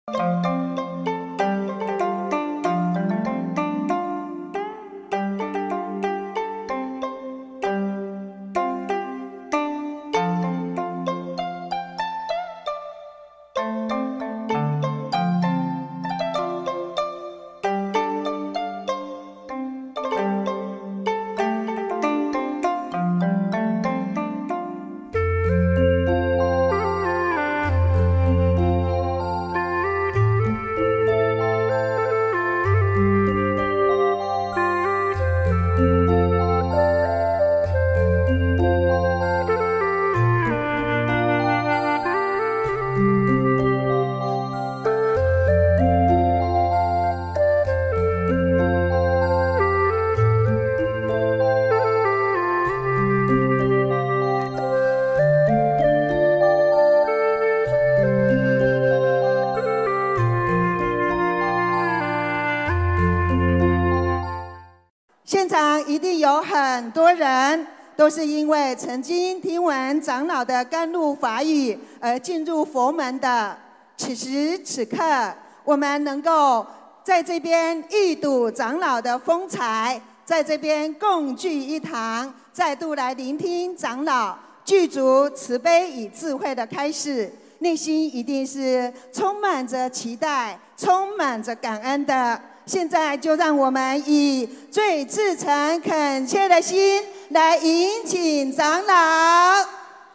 现场一定有很多人都是因为曾经听闻长老的甘露法语而进入佛门的。此时此刻，我们能够在这边一睹长老的风采，在这边共聚一堂，再度来聆听长老具足慈悲与智慧的开示，内心一定是充满着期待，充满着感恩的。现在就让我们以最至诚恳切的心来迎请长老。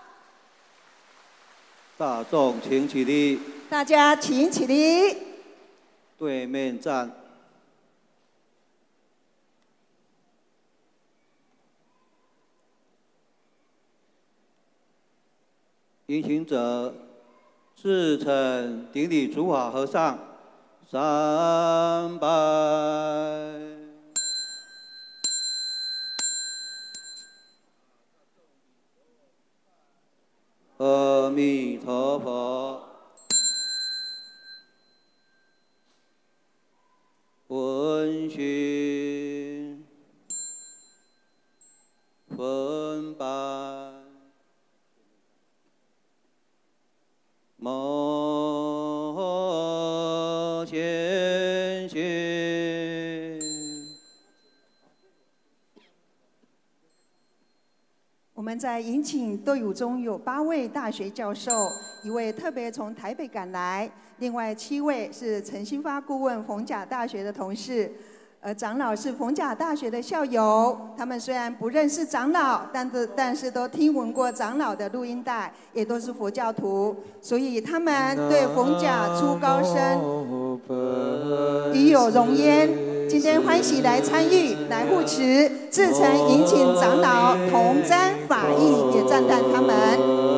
大众请起立， 大家请起立， 对面站。迎请者，至诚顶礼主法和尚三拜。阿弥陀佛。闻讯分班摩先行。 我们在迎请队伍中有8位大学教授，1位特别从台北赶来，另外7位是陈新发顾问逢甲大学的同事，长老是逢甲大学的校友。他们虽然不认识长老，但是都听闻过长老的录音带，也都是佛教徒，所以他们对逢甲出高声，与有荣焉。今天欢喜来参与、来护持，至诚迎请长老同沾法益，也赞叹他们。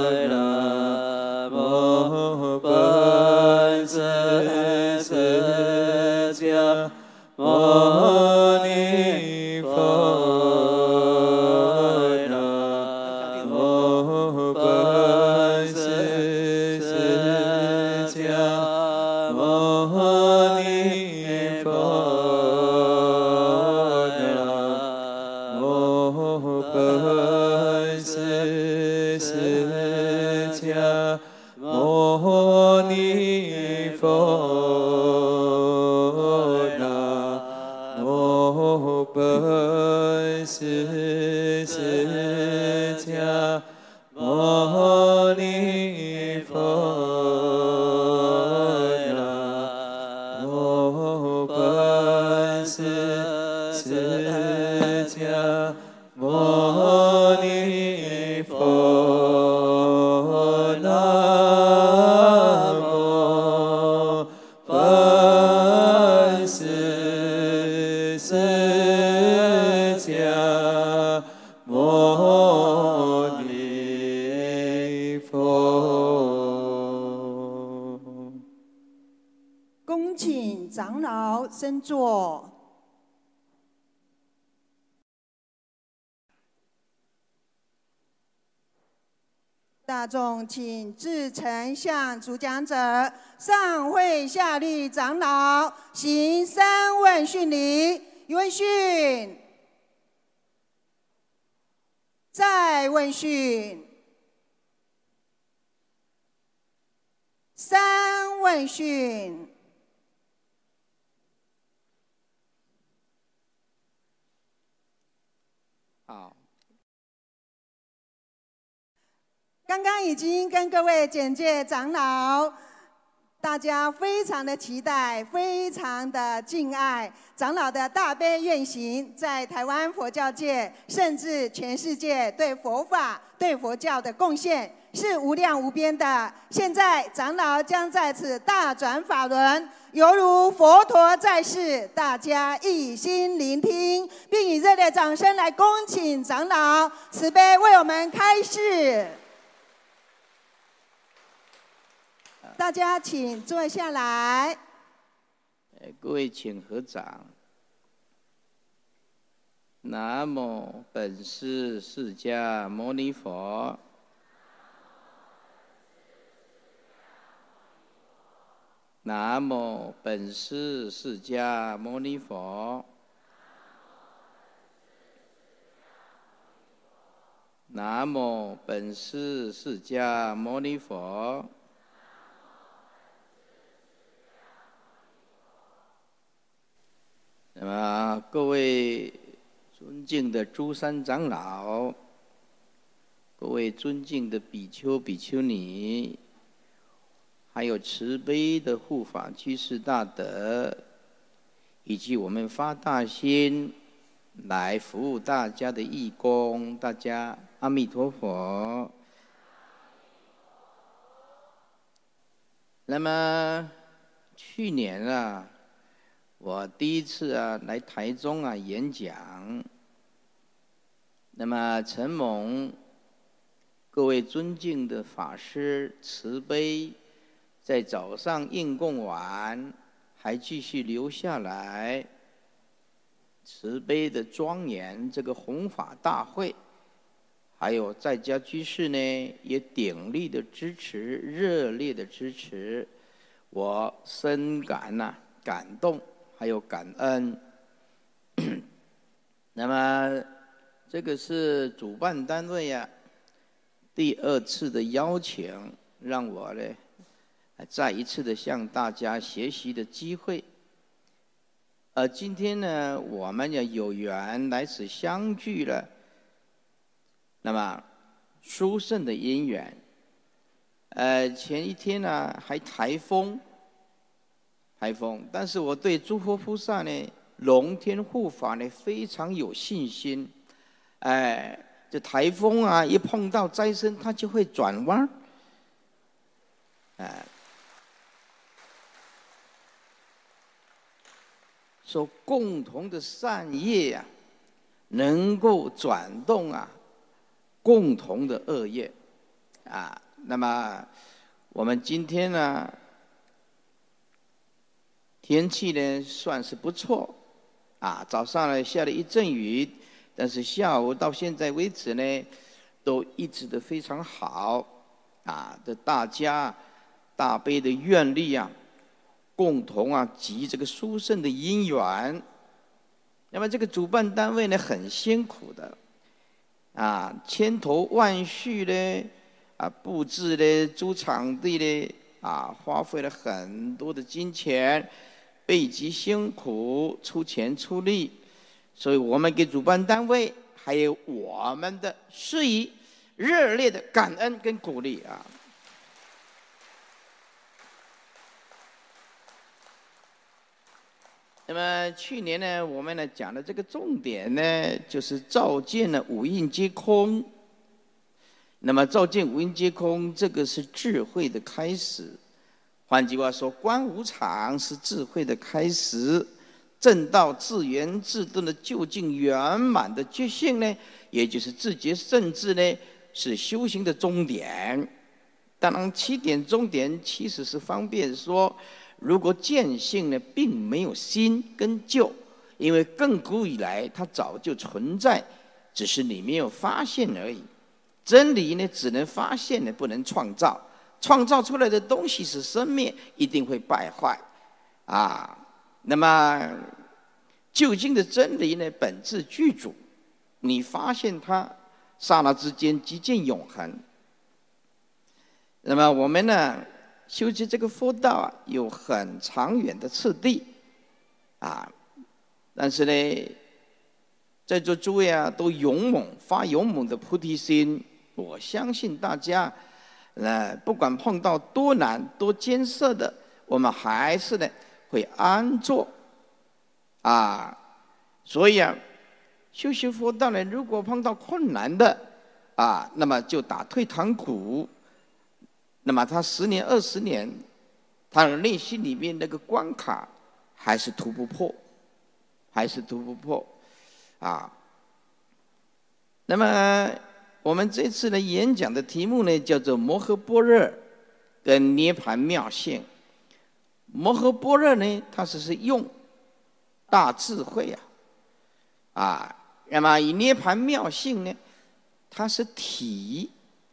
本师摩尼佛，南无本师释迦牟尼佛，南无本师释迦牟尼佛。本师释迦牟尼佛，南无本师释迦牟尼佛，南无本师释迦牟尼佛。 恭请长老升座。大众请至诚向主讲者上会下律长老行三问讯礼。一问讯，再问讯，三问讯。 好。 刚刚已经跟各位简介长老，大家非常的期待，非常的敬爱长老的大悲愿行，在台湾佛教界，甚至全世界对佛法、对佛教的贡献是无量无边的。现在长老将在此大转法轮，犹如佛陀在世，大家一心聆听，并以热烈掌声来恭请长老慈悲为我们开示。大家请坐下来。 各位请合掌。南无本师释迦牟尼佛。南无本师释迦牟尼佛。南无本师释迦牟尼佛。那么，各位尊敬的诸山长老，各位尊敬的比丘、比丘尼，还有慈悲的护法居士大德，以及我们发大心来服务大家的义工，大家阿弥陀佛。那么去年啊，我第一次来台中演讲，那么承蒙各位尊敬的法师慈悲，在早上应供完，还继续留下来，慈悲的庄严这个弘法大会，还有在家居士呢也鼎力的支持，热烈的支持，我深感感动。还有感恩。那么，这个是主办单位第二次的邀请，让我呢再一次的向大家学习的机会。今天呢，我们也有缘来此相聚了。那么，殊胜的因缘。前一天还台风。但是我对诸佛菩萨呢、龙天护法呢非常有信心。这台风一碰到灾身，它就会转弯。说共同的善业能够转动共同的恶业。那么我们今天呢？天气呢算是不错， 早上呢下了一阵雨，但是下午到现在为止呢，都一直的非常好，这大家大悲的愿力共同集这个殊胜的因缘。那么这个主办单位呢很辛苦的，千头万绪呢，布置呢，租场地呢，花费了很多的金钱，备极辛苦，出钱出力，所以我们给主办单位还有我们的事宜热烈的感恩跟鼓励那么去年呢，我们呢讲的这个重点呢，就是照见了五蕴皆空。那么照见五蕴皆空，这个是智慧的开始。换句话说，观无常是智慧的开始。正道自圆自顿的究竟圆满的觉性呢，也就是自觉圣智呢，是修行的终点。当然，起点终点其实是方便说，如果见性呢，并没有新跟旧，因为亘古以来它早就存在，只是你没有发现而已。真理呢，只能发现呢，不能创造。创造出来的东西是生灭，一定会败坏那么究竟的真理呢，本质具足，你发现它，刹那之间即见永恒。那么我们呢，修习这个佛道有很长远的次第但是呢，在座诸位都勇猛发勇猛的菩提心，我相信大家不管碰到多难多艰涩的，我们还是呢会安坐所以修习佛道呢，如果碰到困难的那么就打退堂鼓。那么他10年20年，他的内心里面那个关卡还是突不破，那么我们这次的演讲的题目呢，叫做摩诃般若跟涅槃妙性。摩诃般若呢，它是用大智慧那么以涅槃妙性呢，它是体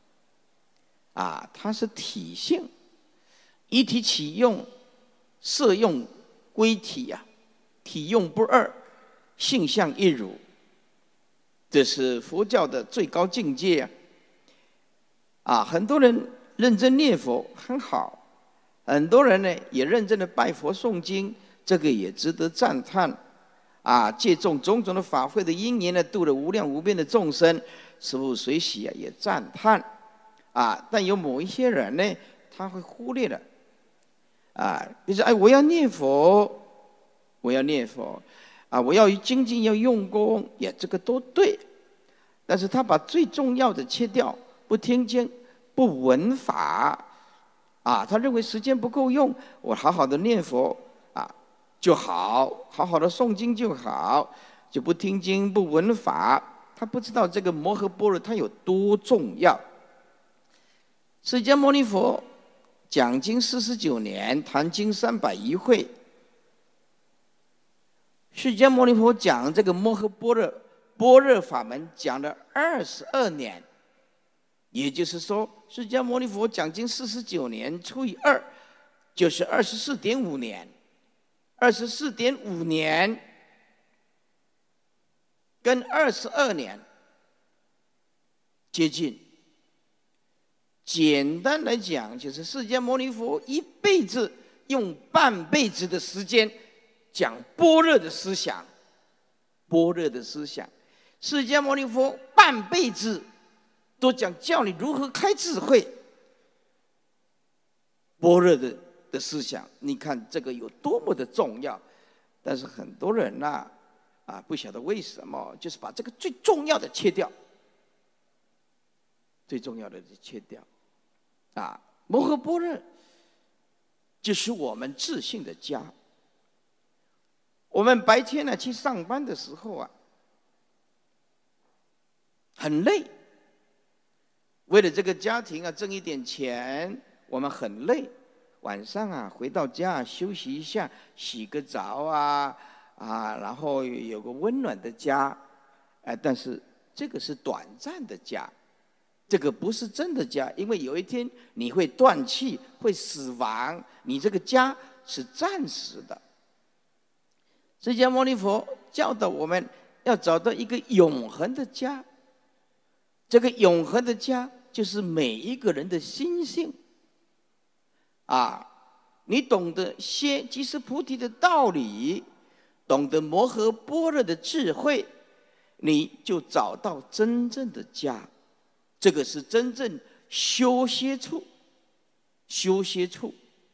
它是体性，一体起用，色用归体体用不二，性相一如。这是佛教的最高境界很多人认真念佛很好，很多人呢也认真的拜佛诵经，这个也值得赞叹借重种种的法会的因缘呢，度了无量无边的众生，师父随喜也赞叹但有某一些人呢，他会忽略了比如说我要念佛，我要精进要用功，也这个都对，但是他把最重要的切掉，不听经不闻法他认为时间不够用，我好好的念佛就好，好好的诵经就好，就不听经不闻法，他不知道这个摩诃般若它有多重要。释迦牟尼佛讲经49年，谈经301会。释迦牟尼佛讲这个摩诃般若法门讲了22年，也就是说，释迦牟尼佛讲经49年除以2，就是 24.5 年。24.5年跟22年接近。简单来讲，就是释迦牟尼佛一辈子用半辈子的时间讲般若的思想，释迦牟尼佛半辈子都讲教你如何开智慧，般若的思想，你看这个有多么的重要。但是很多人不晓得为什么，就是把这个最重要的切掉，摩诃般若就是我们自信的家。我们白天去上班的时候很累，为了这个家庭挣一点钱，我们很累。晚上回到家休息一下，洗个澡然后有个温暖的家，但是这个是短暂的家，这个不是真的家，因为有一天你会断气，会死亡，你这个家是暂时的。释迦牟尼佛教导我们要找到一个永恒的家，这个永恒的家就是每一个人的心性。你懂得歇即是菩提的道理，懂得摩诃般若的智慧，你就找到真正的家。这个是真正修歇处，修歇处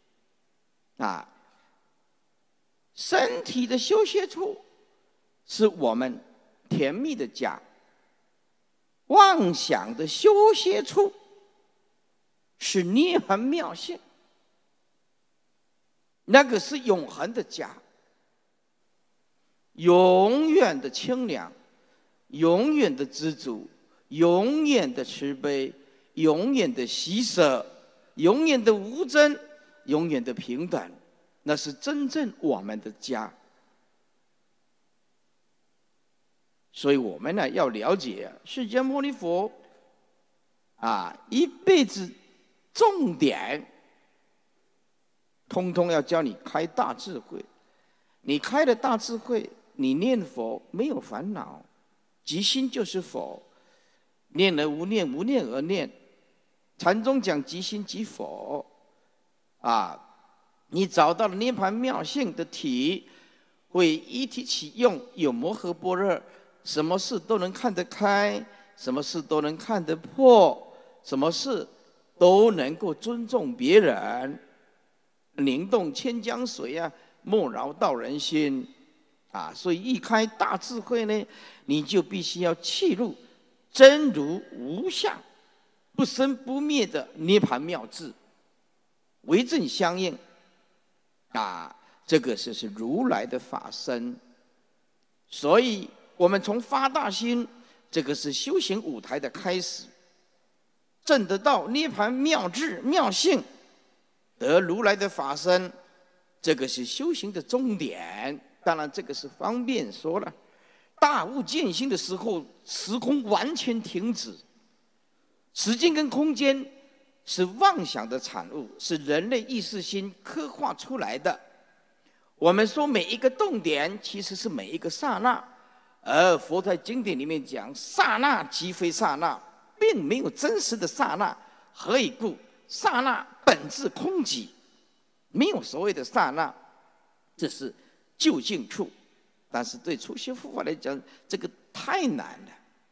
身体的修歇处是我们甜蜜的家，妄想的修歇处是涅槃妙性，那个是永恒的家，永远的清凉，永远的知足，永远的慈悲，永远的喜舍，永远的无争，永远的平等，那是真正我们的家。所以我们呢要了解释迦牟尼佛一辈子重点通通要教你开大智慧。你开了大智慧，你念佛没有烦恼，即心就是佛，念而无念，无念而念。禅宗讲即心即佛你找到了涅槃妙性的体，会一体起用，有摩诃般若，什么事都能看得开，什么事都能看得破，什么事都能够尊重别人，宁动千江水莫饶道人心所以一开大智慧呢，你就必须要契入真如无相不生不灭的涅槃妙智，为正相应这个是如来的法身。所以我们从发大心，这个是修行舞台的开始，证得到涅槃妙智妙性，得如来的法身，这个是修行的终点。当然这个是方便说了，大悟见性的时候，时空完全停止，时间跟空间是妄想的产物，是人类意识心刻画出来的。我们说每一个动点其实是每一个刹那，而佛在经典里面讲刹那即非刹那，并没有真实的刹那。何以故？刹那本质空寂，没有所谓的刹那，这是究竟处。但是对初学佛法来讲，这个太难了。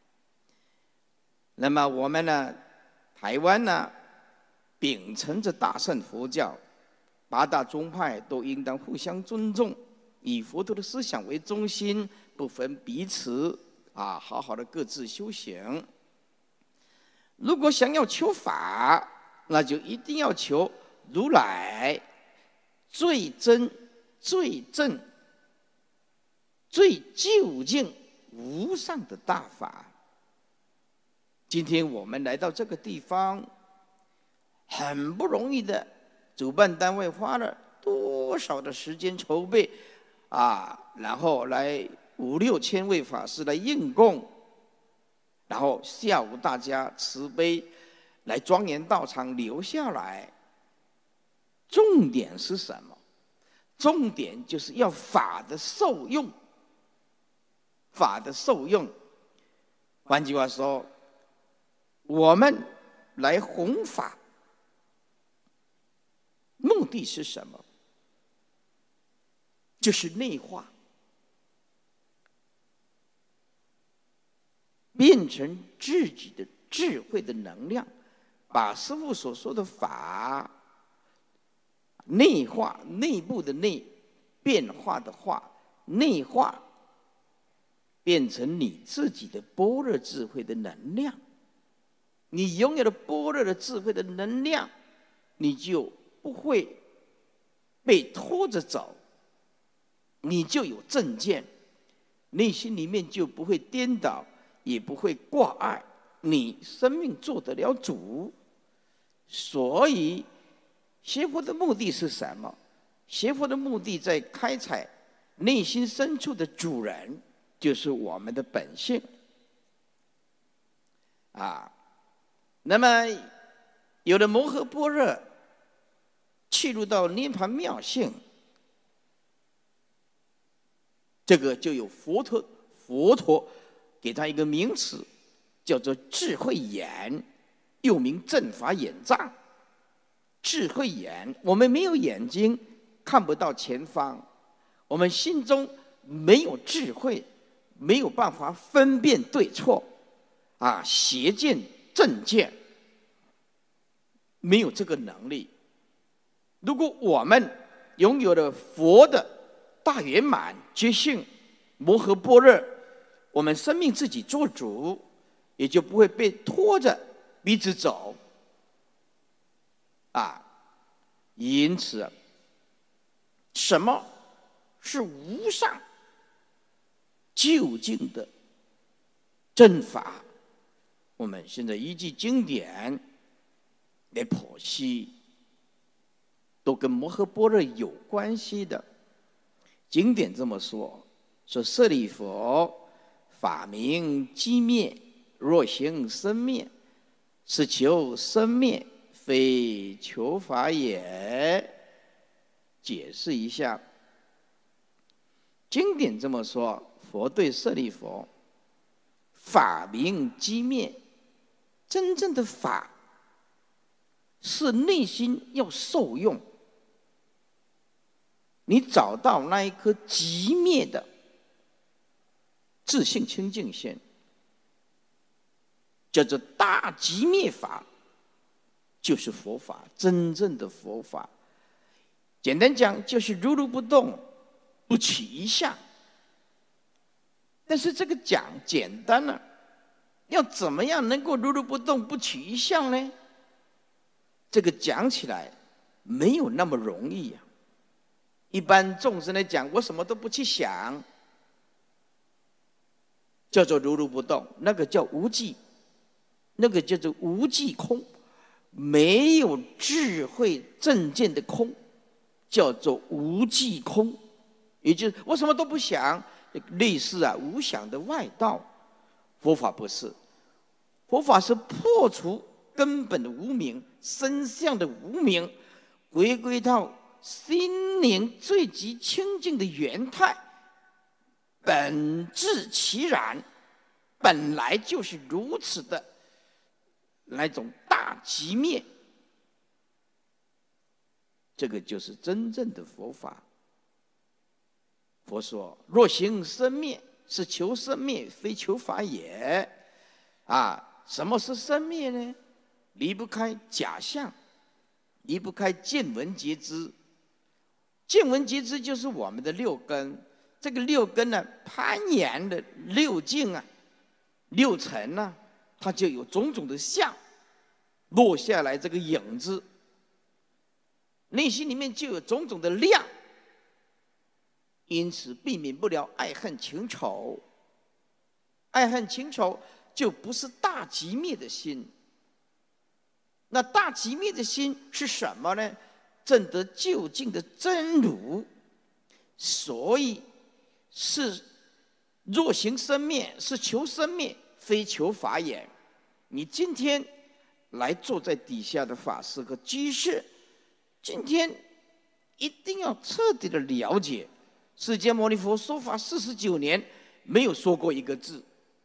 那么我们呢，台湾呢，秉承着大乘佛教，8大宗派都应当互相尊重，以佛陀的思想为中心，不分彼此好好的各自修行。如果想要求法，那就一定要求如来最真、最正、最究竟无上的大法。今天我们来到这个地方，很不容易的，主办单位花了多少的时间筹备然后来5、6千位法师来应供，然后下午大家慈悲来庄严道场留下来。重点是什么？重点就是要法的受用，法的受用。换句话说，我们来弘法，目的是什么？就是内化，变成自己的智慧的能量，把师父所说的法内化，内部的内，变化的化，内化变成你自己的般若智慧的能量。你拥有了般若的智慧的能量，你就不会被拖着走，你就有正见，内心里面就不会颠倒，也不会挂碍，你生命做得了主。所以学佛的目的是什么？学佛的目的在开采内心深处的主人，就是我们的本性。那么有了摩诃般若，去入到涅槃妙性，这个就有佛陀给他一个名词，叫做智慧眼，又名正法眼障。智慧眼，我们没有眼睛，看不到前方，我们心中没有智慧，没有办法分辨对错，邪见正见，没有这个能力。如果我们拥有了佛的大圆满觉性摩诃般若，我们生命自己做主，也就不会被拖着鼻子走。因此，什么是无上究竟的正法？我们现在依据经典来剖析，都跟摩诃般若有关系的。经典这么说：舍利弗，法明机灭，若行生灭，是求生灭，非求法也。解释一下，经典这么说：佛对舍利弗，法明机灭，真正的法是内心要受用。你找到那一颗寂灭的自性清净心，叫做大寂灭法，就是佛法，真正的佛法。简单讲，就是如如不动，不起一相。但是这个讲简单了，要怎么样能够如如不动，不起一相呢？这个讲起来没有那么容易呀。一般众生来讲，我什么都不去想，叫做如如不动，那个叫无记，那个叫做无记空，没有智慧正见的空，叫做无记空。也就是我什么都不想，类似无想的外道。佛法不是，佛法是破除根本的无明，身相的无明，回归到心灵最极清净的原态，本质其然，本来就是如此的那种大寂灭。这个就是真正的佛法。佛说：若行生灭，是求生灭，非求法也。什么是生灭呢？离不开假象，离不开见闻觉知。见闻觉知就是我们的六根，这个六根呢，攀岩的六境六尘它就有种种的相落下来，这个影子，内心里面就有种种的量，因此避免不了爱恨情仇。爱恨情仇就不是大寂灭的心。那大寂灭的心是什么呢？证得究竟的真如。所以是若行生灭，是求生灭，非求法也。你今天来坐在底下的法师和居士，今天一定要彻底的了解，释迦牟尼佛说法49年，没有说过一个字。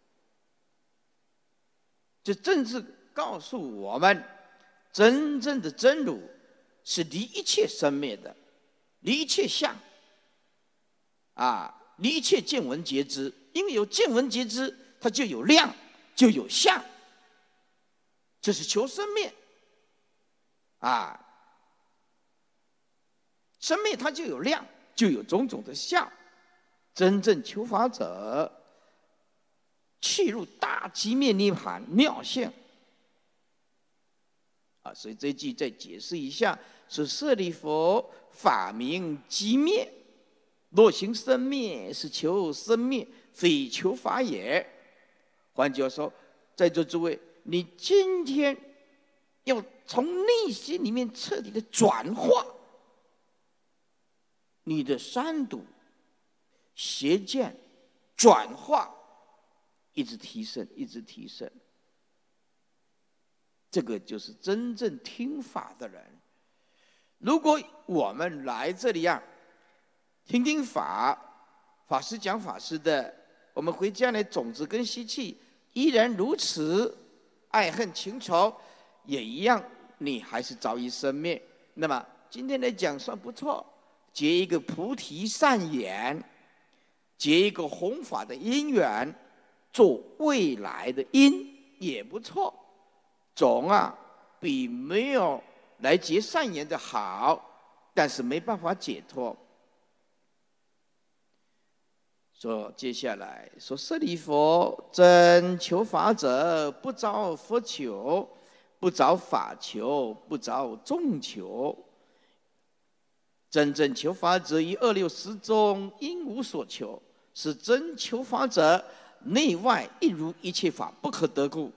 这正是告诉我们，真正的真如是离一切生灭的，离一切相，离一切见闻觉知。因为有见闻觉知，它就有量，就有相。这是求生灭，生灭它就有量，就有种种的相。真正求法者，去入大寂灭涅槃妙性。所以这一句再解释一下：是舍利弗，法明寂灭，若行生灭，是求生灭，非求法也。换句话说，在座诸位，你今天要从内心里面彻底的转化你的三毒， 邪见转化，一直提升，一直提升。这个就是真正听法的人。如果我们来这里听听法，法师讲法师的，我们回家来种子跟习气依然如此，爱恨情仇也一样，你还是早已生灭。那么今天来讲算不错，结一个菩提善缘，结一个弘法的因缘，做未来的因也不错，总比没有来结善缘的好，但是没办法解脱。说接下来说，舍利弗，真求法者，不着佛求，不着法求，不着众求。真正求法者，于二六时中应无所求，是真求法者，内外一如，一切法不可得故。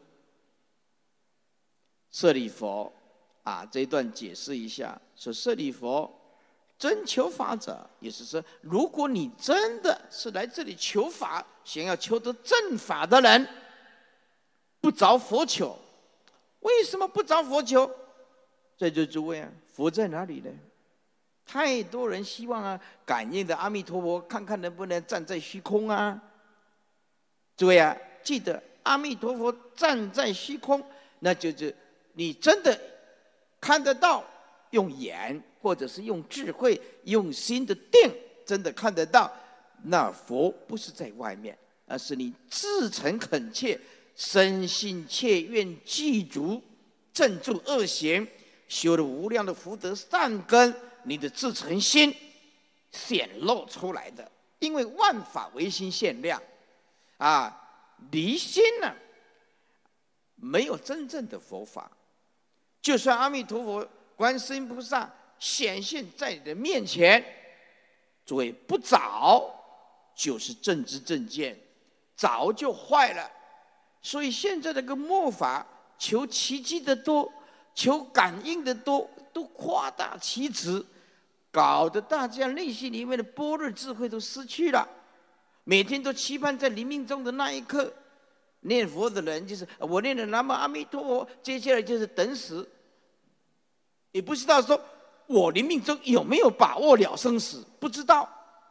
舍利弗这一段解释一下，说舍利弗，真求法者，也是说，如果你真的是来这里求法，想要求得正法的人，不着佛求。为什么不着佛求？在座诸位佛在哪里呢？太多人希望感应的阿弥陀佛，看看能不能站在虚空诸位记得阿弥陀佛站在虚空，那就是你真的看得到，用眼或者是用智慧、用心的定，真的看得到，那佛不是在外面，而是你至诚恳切、深信切愿记住、正住恶行，修了无量的福德善根，你的至诚心显露出来的。因为万法唯心限量离心没有真正的佛法。就算阿弥陀佛、观世音菩萨显现在你的面前，诸位不找就是正知正见，找就坏了。所以现在这个末法，求奇迹的多，求感应的多，都夸大其词，搞得大家内心里面的般若智慧都失去了。每天都期盼在临命终的那一刻，念佛的人就是我念了南无阿弥陀佛，接下来就是等死，也不知道说我临命终有没有把握了生死，不知道。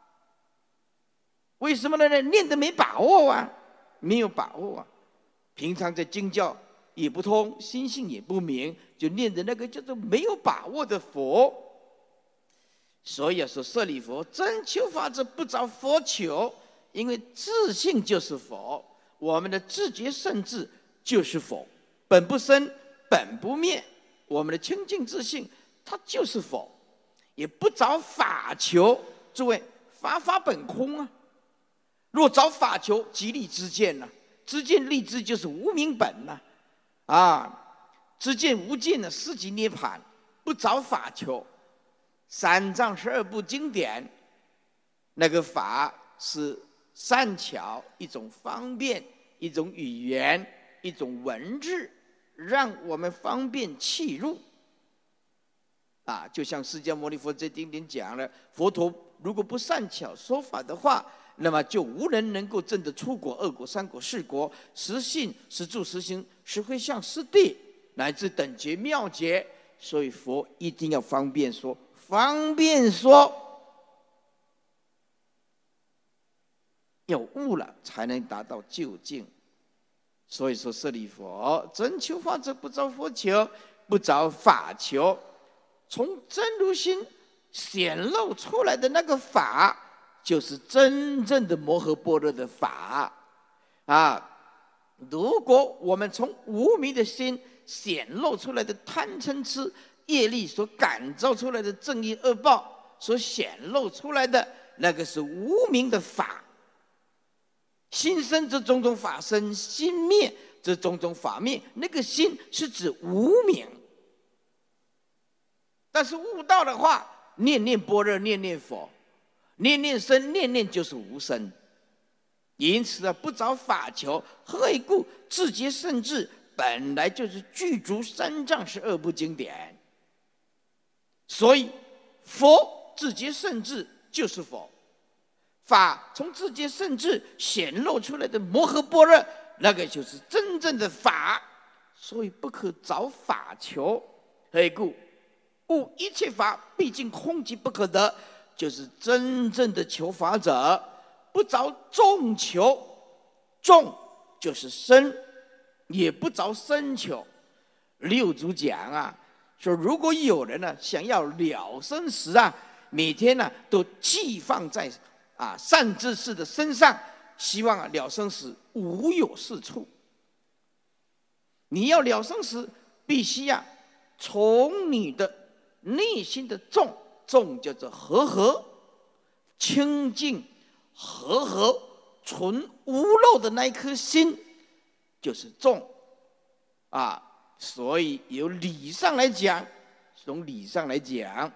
为什么呢？念的没把握没有把握平常在经教也不通，心性也不明，就念的那个叫做没有把握的佛。所以说舍利弗，真求法者，不着佛求，因为自性就是佛，我们的自觉圣智就是佛，本不生，本不灭，我们的清净自性它就是佛，也不着法求。诸位，法本空若着法求，即立知见知见立知就是无明本知见无尽四级涅盘，不着法求。三藏12部经典，那个法是善巧，一种方便，一种语言，一种文字，让我们方便契入就像释迦牟尼佛在经典讲了，佛陀如果不善巧说法的话，那么就无人能够证得出国、二国、三国、四国，实信、实住、实行、实会相、实地，乃至等觉、妙觉。所以佛一定要方便说，方便说，要悟了才能达到究竟。所以说舍利弗，真求法者，不着佛求，不着法求。从真如心显露出来的那个法，就是真正的摩诃般若的法如果我们从无明的心显露出来的贪嗔痴业力所感召出来的正业恶报所显露出来的那个是无明的法。心生则种种法生，心灭则种种法灭。那个心是指无明，但是悟道的话，念念般若，念念佛，念念生，念念就是无生。因此不着法求，何以故？自觉圣智本来就是具足三藏12部经典，所以佛自觉圣智就是佛， 法从自觉圣智显露出来的摩诃般若，那个就是真正的法。所以不可找法求，何故？悟一切法毕竟空即不可得，就是真正的求法者，不着众求，众就是身，也不着身求。六祖讲啊，说如果有人呢想要了生死啊，每天呢都寄放在善知识的身上，希望了生死无有是处。你要了生死，必须从你的内心的众叫做和清净和纯无漏的那一颗心，就是众所以由理上来讲，从理上来讲，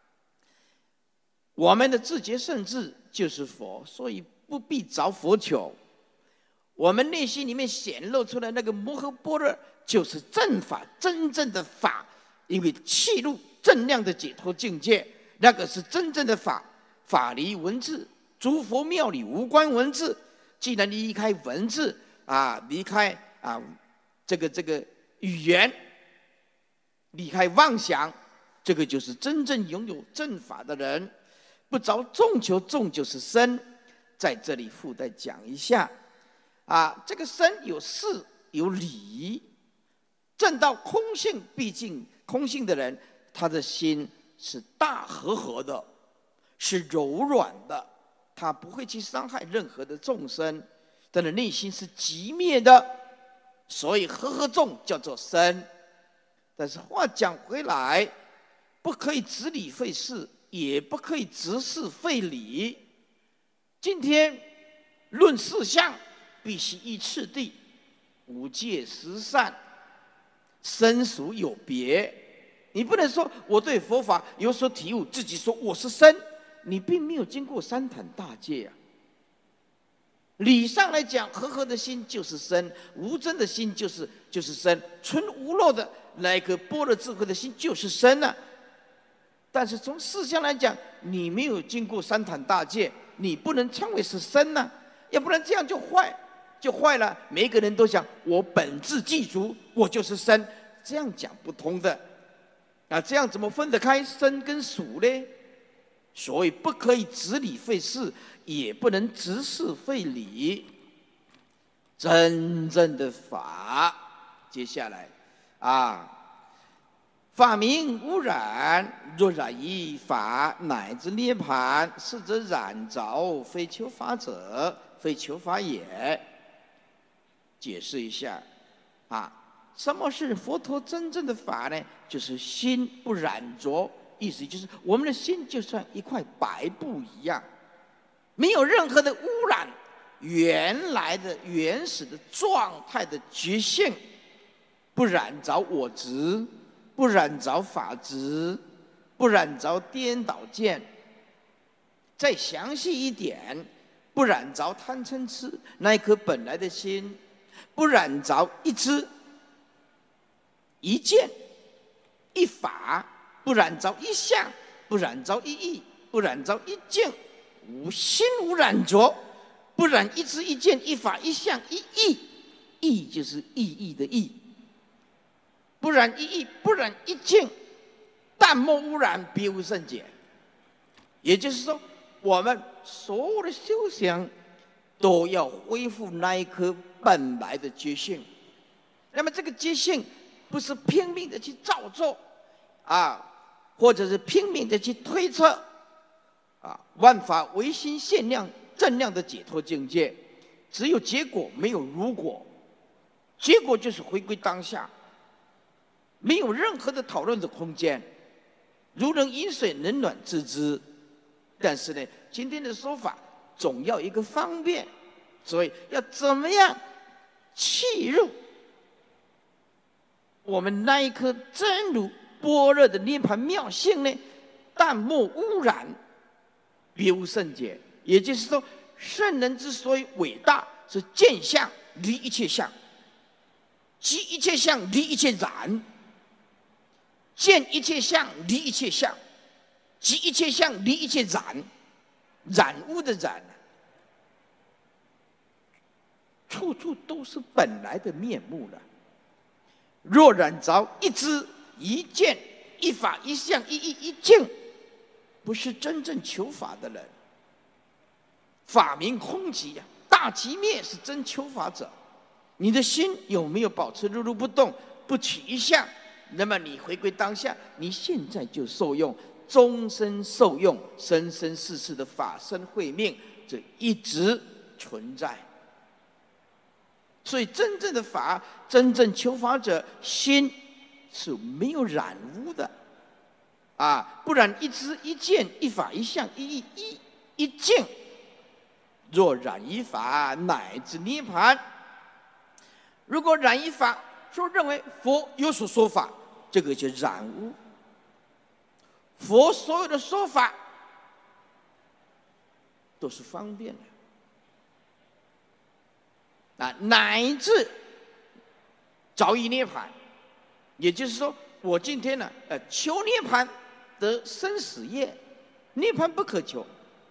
我们的自觉圣智就是佛，所以不必找佛求。我们内心里面显露出来那个摩诃般若，就是正法，真正的法，因为契入正量的解脱境界，那个是真正的法。法离文字，诸佛妙理无关文字。既然离开文字离开这个语言，离开妄想，这个就是真正拥有正法的人。不着众求，众就是身。在这里附带讲一下。这个身有事有理，证到空性，毕竟空性的人，他的心是大和的，是柔软的，他不会去伤害任何的众生，他的内心是寂灭的，所以和众叫做身。但是话讲回来，不可以执理废事，也不可以执事废理。今天论事相，必须依次第，五戒十善，身属有别。你不能说我对佛法有所体悟，自己说我是身，你并没有经过三坛大戒理上来讲，和的心就是身，无真的心就是身，纯无漏的那个般若智慧的心就是身但是从事相来讲，你没有经过三坛大戒，你不能称为是身要不然这样就坏了。每一个人都想我本自具足，我就是身，这样讲不通的。这样怎么分得开身跟属呢？所以不可以执理废事，也不能执事废理。真正的法，接下来法名无染，若染于法，乃至涅盘，是则染着，非求法者，非求法也。解释一下什么是佛陀真正的法呢？就是心不染着，意思就是我们的心就像一块白布一样，没有任何的污染，原来的原始的状态的觉性，不染着我执，不染着法执，不染着颠倒见。再详细一点，不染着贪嗔痴那一颗本来的心，不染着一知一见一法，不染着一相，不染着一义，不染着一境，无心无染着，不染一知一见一法一相一义，义就是意义的义，不染一义，不染一境，淡漠污染，别无圣解。也就是说，我们所有的修行都要恢复那一颗本来的觉性。那么这个觉性不是拼命的去造作或者是拼命的去推测万法唯心限量正量的解脱境界，只有结果没有如果，结果就是回归当下，没有任何的讨论的空间，如人饮水，冷暖自知。但是呢，今天的说法总要一个方便，所以要怎么样契入我们那一颗真如般若的涅盘妙性呢？淡漠污染，别无圣解。也就是说，圣人之所以伟大，是见相离一切相，即一切相离一切染，见一切相离一切相，即一切相离一切染，染污的染， 处处都是本来的面目了。若染着一知一见一法一相一义一境，不是真正求法的人。法名空寂啊，大寂灭是真求法者。你的心有没有保持如如不动，不起一相？那么你回归当下，你现在就受用，终身受用，生生世世的法身慧命，这一直存在。所以真正的法，真正求法者，心是没有染污的，啊，不然一知一见一法一相一义一境，若染一法，乃至涅槃。如果染一法，说认为佛有所说法，这个就染污。佛所有的说法都是方便的。乃至早已涅槃，也就是说，我今天呢，求涅槃得生死业，涅槃不可求。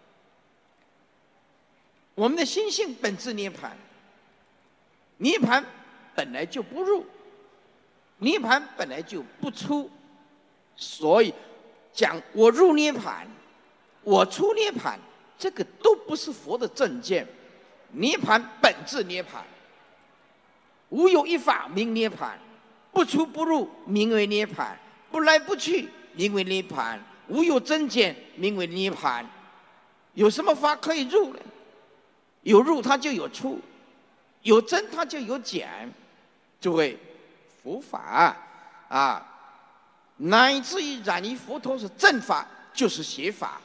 我们的心性本质涅槃，涅槃本来就不入，涅槃本来就不出，所以讲我入涅槃，我出涅槃，这个都不是佛的正见。涅槃本质涅槃，无有一法名涅槃，不出不入名为涅槃，不来不去名为涅槃，无有增减名为涅槃。有什么法可以入呢？有入它就有出，有增它就有减。诸位，佛法啊，乃至于染于佛陀是正法，就是邪法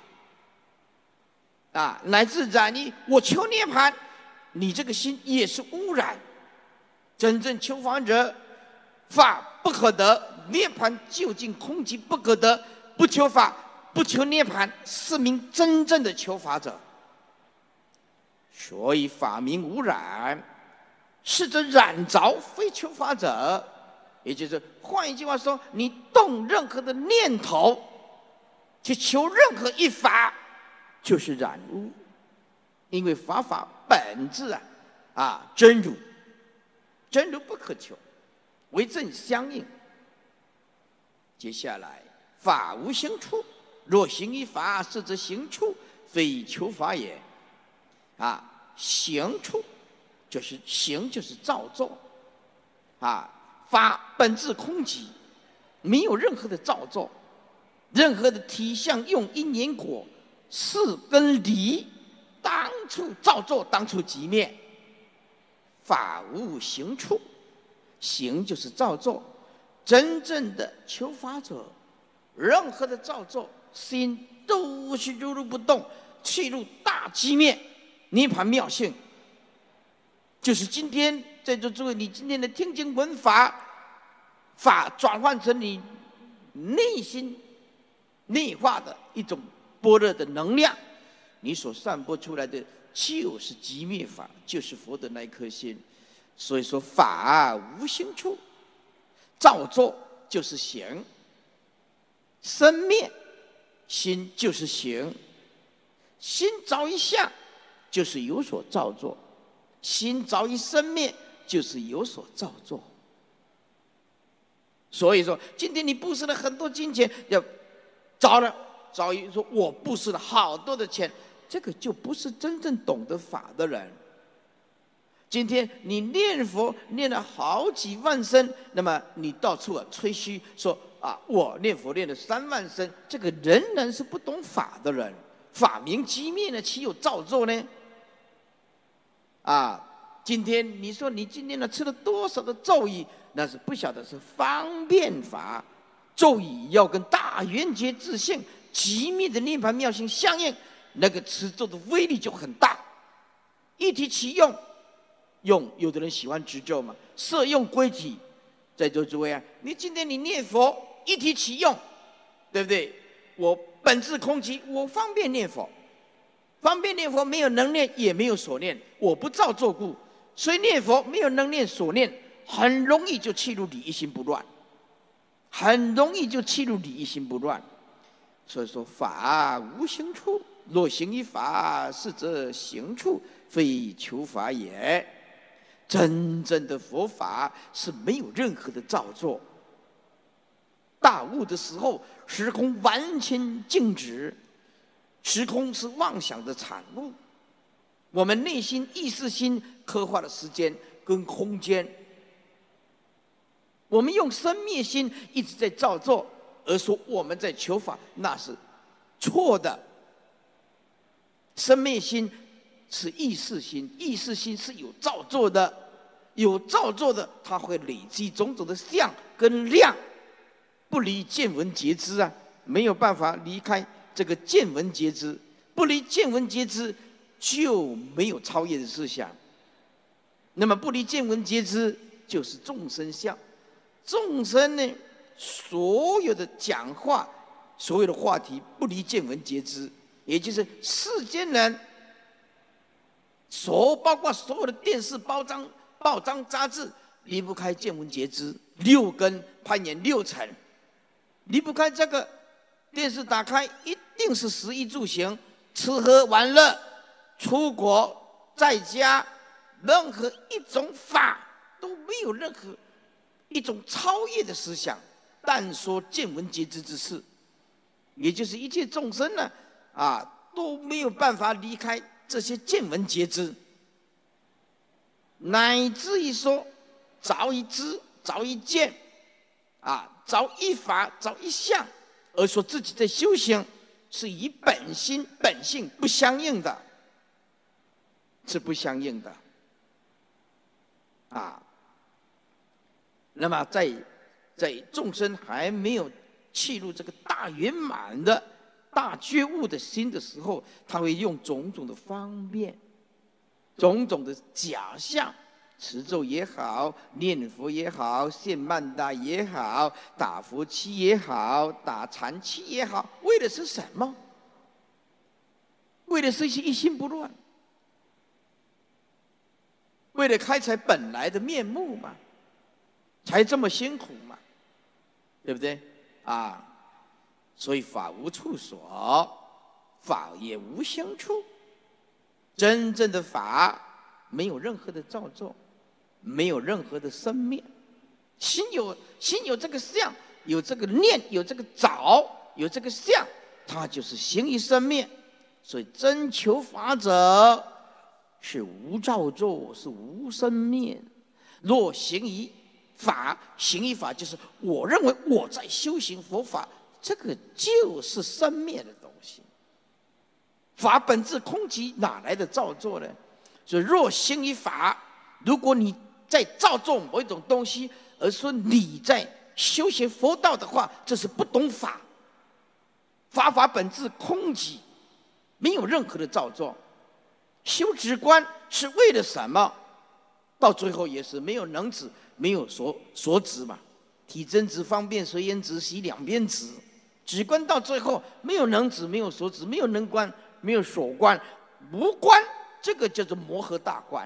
啊，乃至染于我求涅槃，你这个心也是污染。真正求法者，法不可得，涅槃究竟空寂不可得。不求法，不求涅槃，是名真正的求法者。所以法名无染，是则染着非求法者。也就是换一句话说，你动任何的念头去求任何一法，就是染污。因为法本质真如，真如不可求，为正相应。接下来，法无行处，若行一法，是则行处，非求法也。行处就是行，就是造作。法本质空寂，没有任何的造作，任何的体相用因缘果，事跟理，当处造作，当处即灭。法无行处，行就是造作。真正的求法者，任何的造作，心都是如如不动，去入大寂灭，涅槃妙性。就是今天在座诸位，你今天的听经闻法，法转换成你内心内化的一种般若的能量，你所散播出来的就是寂灭法，就是佛的那一颗心。所以说法无行处，造作就是行，生灭心就是行，心着一相就是有所造作，心着一生灭就是有所造作。所以说今天你布施了很多金钱，要找一说我布施了好多的钱，这个就不是真正懂得法的人。今天你念佛念了好几万声，那么你到处吹嘘说我念佛念了3万声，这个仍然是不懂法的人。法名寂灭呢，岂有造作呢？今天你说你今天呢吃了多少的咒语，那是不晓得是方便法。咒语要跟大圆觉自性寂灭的涅槃妙性相应，那个持咒的威力就很大。一提其用，有的人喜欢执咒嘛，摄用归体。在座诸位你今天你念佛一提其用，对不对？我本质空寂，我方便念佛，方便念佛，没有能念也没有所念，我不造作故，所以念佛没有能念所念，很容易就契入理一心不乱，很容易就契入理一心不乱。所以说法无行处，若行一法，是则行处，非求法也。 真正的佛法是没有任何的造作。大悟的时候，时空完全静止，时空是妄想的产物。我们内心意识心刻画的时间跟空间，我们用生灭心一直在造作，而说我们在求法，那是错的。生灭心是意识心，意识心是有造作的，有造作的，它会累积种种的相跟量，不离见闻觉知啊，没有办法离开这个见闻觉知，不离见闻觉知就没有超越的思想。那么不离见闻觉知就是众生相，众生呢，所有的讲话，所有的话题不离见闻觉知，也就是世间人包括所有的电视、报章、杂志，离不开见闻觉知，六根攀岩六尘，离不开这个。电视打开，一定是食衣住行、吃喝玩乐、出国在家，任何一种法都没有任何一种超越的思想，但说见闻觉知之事，也就是一切众生呢，都没有办法离开这些见闻觉知，乃至于说着一知、着一见，着一法、着一相，而说自己在修行是与本性不相应的，是不相应的。那么在众生还没有契入这个大圆满的大觉悟的心的时候，他会用种种的方便，种种的假象，持咒也好，念佛也好，献曼达也好，打佛七也好，打禅七也好，为的是什么？为的是一心不乱，为了开采本来的面目嘛，才这么辛苦嘛，对不对？所以法无处所，法也无相处。真正的法没有任何的造作，没有任何的生灭，心有这个相，有这个念，有这个着，有这个相，它就是行于生灭。所以真求法者是无造作，是无生灭。若行于法，行于法就是我认为我在修行佛法，这个就是生灭的东西。法本质空寂，哪来的造作呢？所以若行于法，如果你在造作某一种东西，而说你在修行佛道的话，这是不懂法。法本质空寂，没有任何的造作。修止观是为了什么？到最后也是没有能止，没有所止嘛。体真止、方便随缘止、习两边止。止观到最后没有能止，没有所止，没有能观，没有所观，无观，这个叫做摩诃大观。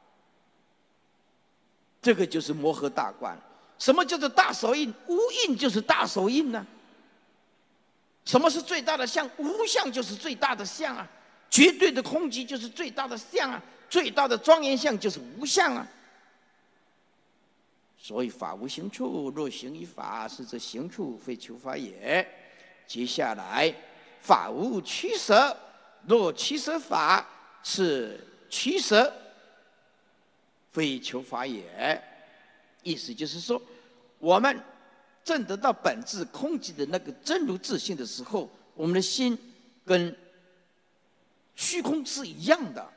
这个就是摩诃大观。什么叫做大手印？无印就是大手印呢。什么是最大的相？无相就是最大的相啊。绝对的空寂就是最大的相啊，最大的庄严相就是无相啊。所以法无行处，若行于法，是则行处，非求法也。接下来，法无取舍，若取舍法，是取舍，非求法也。意思就是说，我们证得到本质空寂的那个真如自性的时候，我们的心跟虚空是一样的。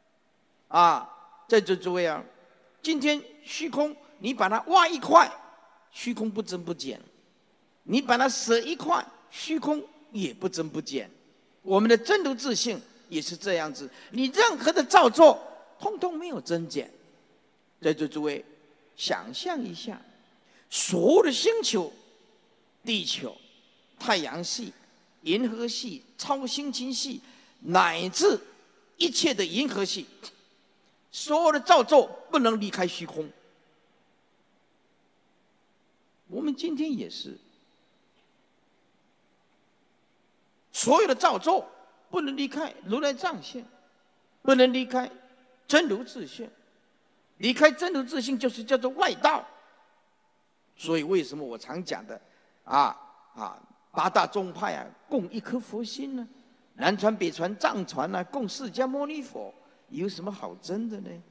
在座诸位啊，今天虚空你把它挖一块，虚空不增不减；你把它舍一块，虚空也不增不减。我们的真如自性也是这样子，你任何的造作，通通没有增减。在座诸位，想象一下，所有的星球，地球、太阳系、银河系、超星星系，乃至一切的银河系，所有的造作不能离开虚空。我们今天也是，所有的造作不能离开如来藏性，不能离开真如自性。 离开真如自性就是叫做外道。所以为什么我常讲的八大宗派啊，共一颗佛心呢？南传、北传、藏传啊，共释迦牟尼佛，有什么好争的呢？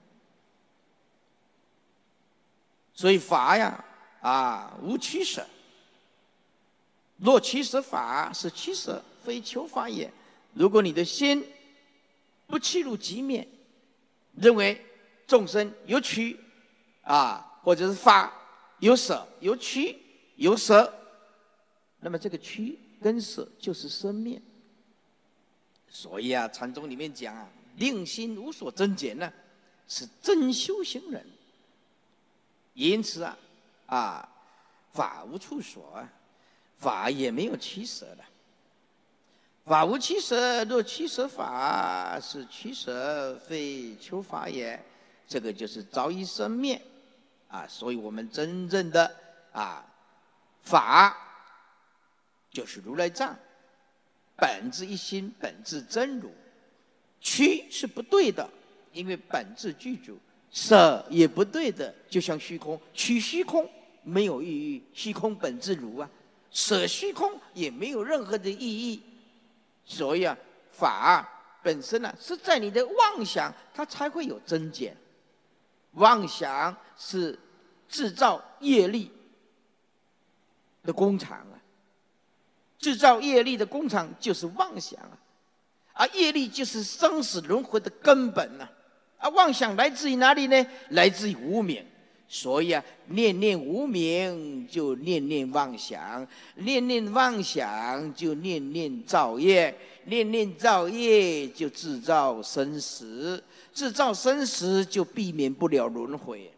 所以法呀，无取舍。若取舍法，是取舍，非求法也。如果你的心不弃入极灭，认为众生有取或者是法有舍，有取有舍，那么这个取跟舍就是生灭。所以禅宗里面讲令心无所增减呢，是真修行人。因此法无处所法也没有取舍了。法无取舍，若取舍法，是取舍，非求法也。这个就是早已生灭所以我们真正的法就是如来藏，本质一心，本质真如。取是不对的，因为本质具足；舍也不对的，就像虚空，取虚空没有意义，虚空本质如舍虚空也没有任何的意义。所以法本身是在你的妄想，它才会有增减。妄想是制造业力的工厂制造业力的工厂就是妄想业力就是生死轮回的根本妄想来自于哪里呢？来自于无明。所以念念无明就念念妄想，念念妄想就念念造业，念念造业就制造生死，制造生死就避免不了轮回，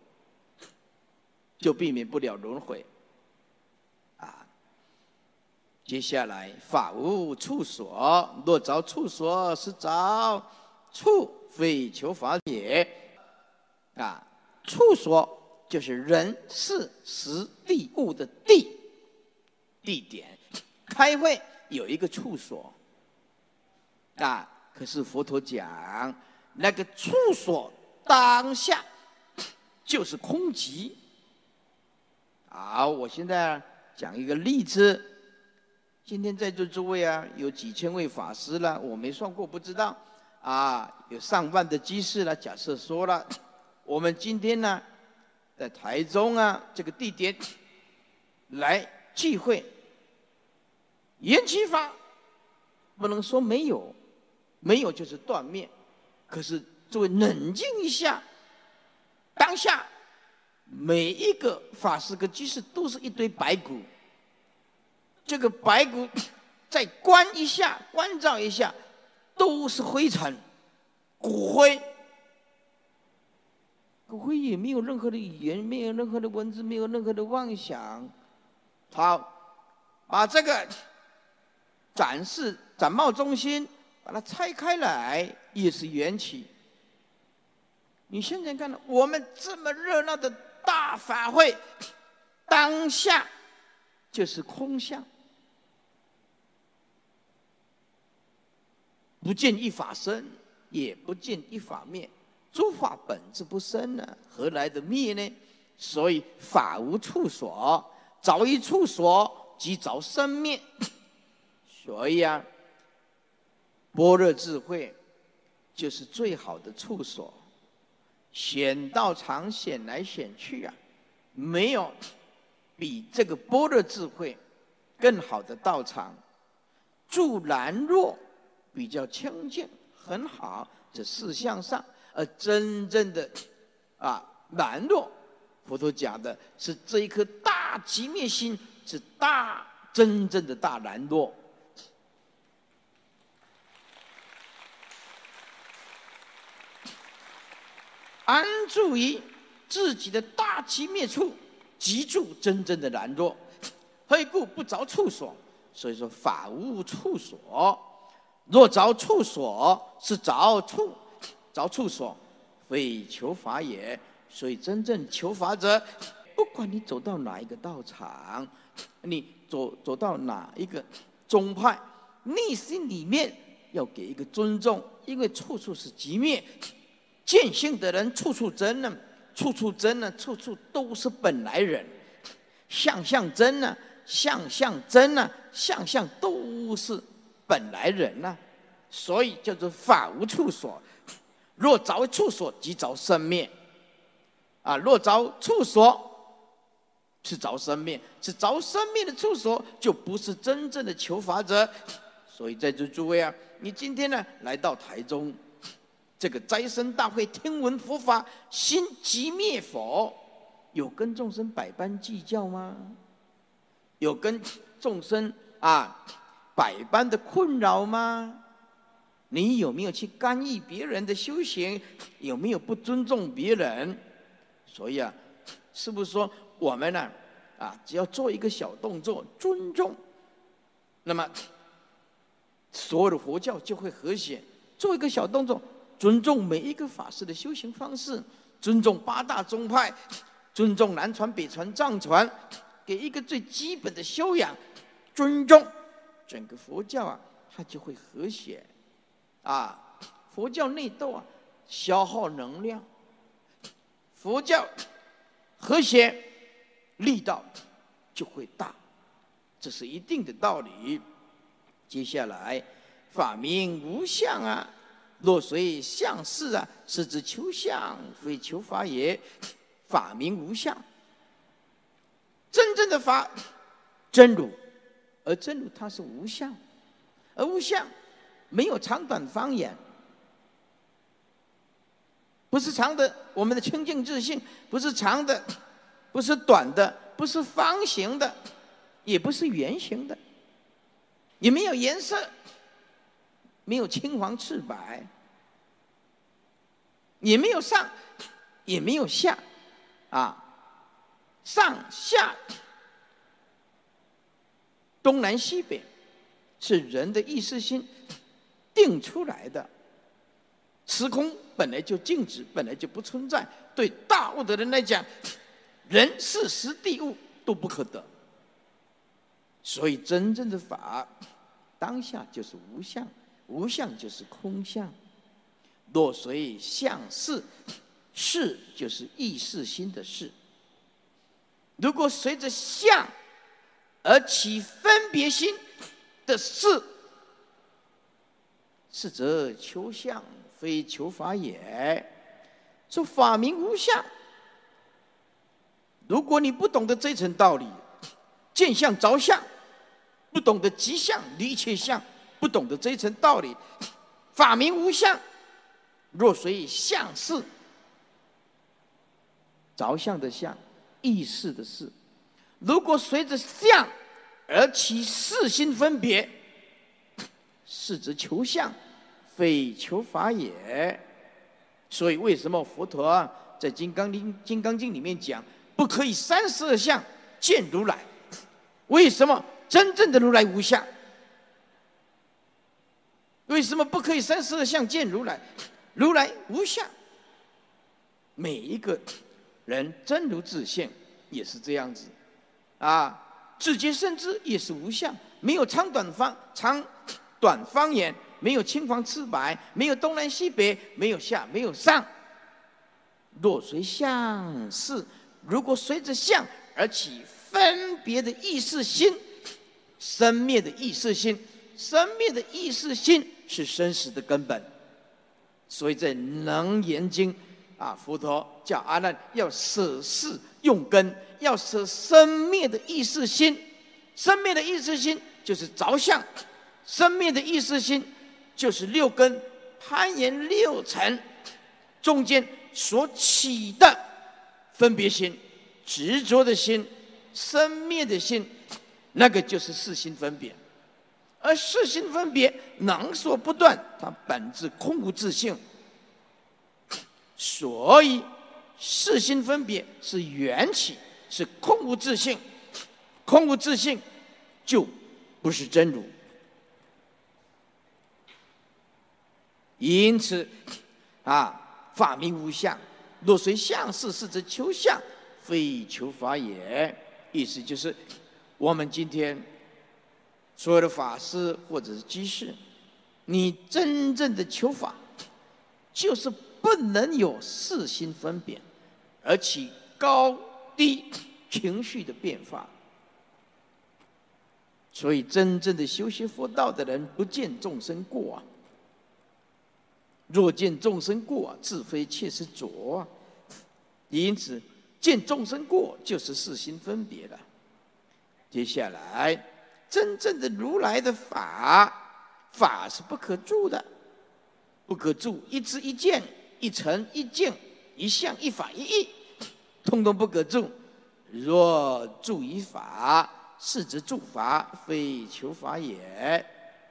接下来法无处所，若着处所，是着处，非求法也。处所就是人事时地物的地点。开会有一个处所可是佛陀讲那个处所当下就是空寂。好，我现在讲一个例子。今天在座诸位有几千位法师了，我没算过，不知道有上万的居士了。假设说了，我们今天呢，在台中这个地点来聚会，缘起法不能说没有，没有就是断灭。可是诸位冷静一下，当下每一个法师跟居士都是一堆白骨。这个白骨再观一下，关照一下，都是灰尘、骨灰。骨灰也没有任何的语言，没有任何的文字，没有任何的妄想。好，把这个展贸中心把它拆开来，也是缘起。你现在看到我们这么热闹的大法会，当下就是空相。不见一法生，也不见一法灭。诸法本质不生何来的灭呢？所以法无处所，着一处所，即着生灭。所以般若智慧就是最好的处所。显道场显来显去没有比这个般若智慧更好的道场。住然若比较清净，很好。这四项上，而真正的然若，佛陀讲的是这一颗大寂灭心，是真正的大然若。安住于自己的大寂灭处，即住真正的然若。何以故？不着处所。所以说法无处所。若着处所，是着处，着处所，非求法也。所以真正求法者，不管你走到哪一个道场，你走到哪一个宗派，内心里面要给一个尊重，因为处处是寂灭。见性的人处处真处处真呢，处处都是本来人；相相真呢，相相真呢，相相都是本来人呐。所以叫做法无处所。若着处所，即着生灭。若着处所，是着生灭，是着生灭的处所，就不是真正的求法者。所以在座诸位啊，你今天呢来到台中这个斋生大会，听闻佛法，心即灭佛，有跟众生百般计较吗？有跟众生百般的困扰吗？你有没有去干预别人的修行？有没有不尊重别人？所以是不是说我们呢只要做一个小动作，尊重，那么所有的佛教就会和谐。做一个小动作，尊重每一个法师的修行方式，尊重八大宗派，尊重南传、北传、藏传，给一个最基本的修养，尊重整个佛教它就会和谐。佛教内斗消耗能量，佛教和谐力道就会大，这是一定的道理。接下来，法名无相若随相事是指求相，非求法也。法名无相，真正的法真如，而真如它是无相，而无相没有长短方言，不是长的我们的清净自信，不是长的，不是短的，不是方形的，也不是圆形的，也没有颜色，没有青黄赤白，也没有上，也没有下，上下东南西北，是人的意识心定出来的。时空本来就静止，本来就不存在。对大悟的人来讲，人事时地物都不可得。所以真正的法，当下就是无相，无相就是空相。若随相事，事就是意识心的事。如果随着相而起分别心的事，是则求相，非求法也。说法名无相，如果你不懂得这层道理，见相着相，不懂得即相离切相，不懂得这层道理，法名无相。若随相事，着相的相，意识的事，如果随着相而起事心分别，是则求相，非求法也。所以为什么佛陀在《金刚经》里面讲，不可以32相见如来？为什么真正的如来无相？为什么不可以32相见如来？如来无相。每一个人真如自性也是这样子自觉甚至也是无相，没有长短方言，没有青黄赤白，没有东南西北，没有下，没有上。若随相事，如果随着相而起分别的意识心，生灭的意识心，生灭的意识心是生死的根本。所以在《楞严经》佛陀叫阿难要舍事用根，要舍生灭的意识心。生灭的意识心就是着相，生灭的意识心就是六根攀缘六尘中间所起的分别心、执着的心、生灭的心，那个就是四心分别。而四心分别能所不断，它本质空无自性。所以四心分别是缘起，是空无自性。空无自性就不是真如。因此法名无相，若随相事，是则求相，非求法也。意思就是我们今天所有的法师或者是居士，你真正的求法就是不能有四心分别， 而起高低情绪的变化。所以，真正的修习佛道的人，不见众生过啊。若见众生过啊，自非切实着啊。因此，见众生过就是四心分别了。接下来，真正的如来的法是不可住的，不可住，一知一见，一尘一境，一相一法一义，通通不可住。若住于法，是指住法，非求法也。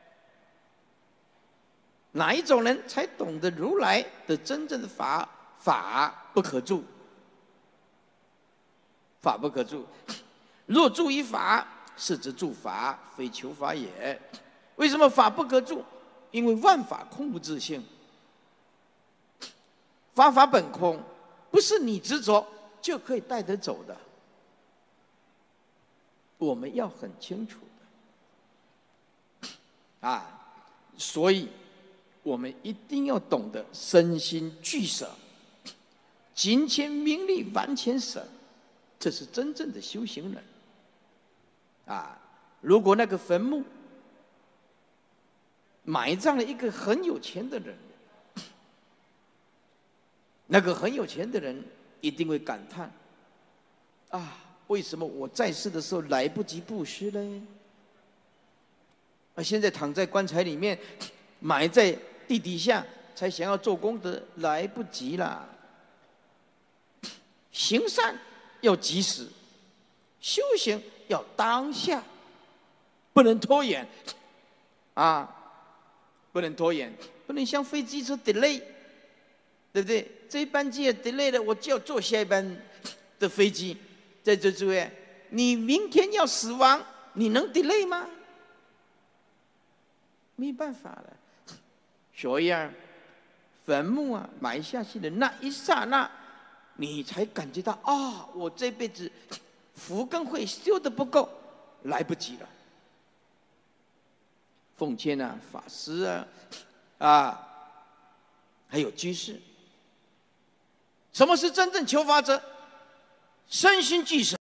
哪一种人才懂得如来的真正的法？法不可住，法不可住。若住于法，是指住法，非求法也。为什么法不可住？因为万法空无自性，法本空，不是你执着就可以带得走的。我们要很清楚的啊，所以我们一定要懂得身心俱舍，金钱名利完全舍，这是真正的修行人啊。如果那个坟墓埋葬了一个很有钱的人，那个很有钱的人一定会感叹啊，为什么我在世的时候来不及布施呢？现在躺在棺材里面，埋在地底下，才想要做功德，来不及了。行善要及时，修行要当下，不能拖延啊！不能拖延，不能像飞机车 delay， 对不对？这一班机也 delay 了，我就要坐下一班的飞机。在这诸位，你明天要死亡，你能 delay 吗？没办法了。所以啊，坟墓啊埋下去的那一刹那，你才感觉到啊，我这辈子福根会修得不够，来不及了。奉劝啊，法师啊，还有居士，什么是真正求法者？身心俱舍。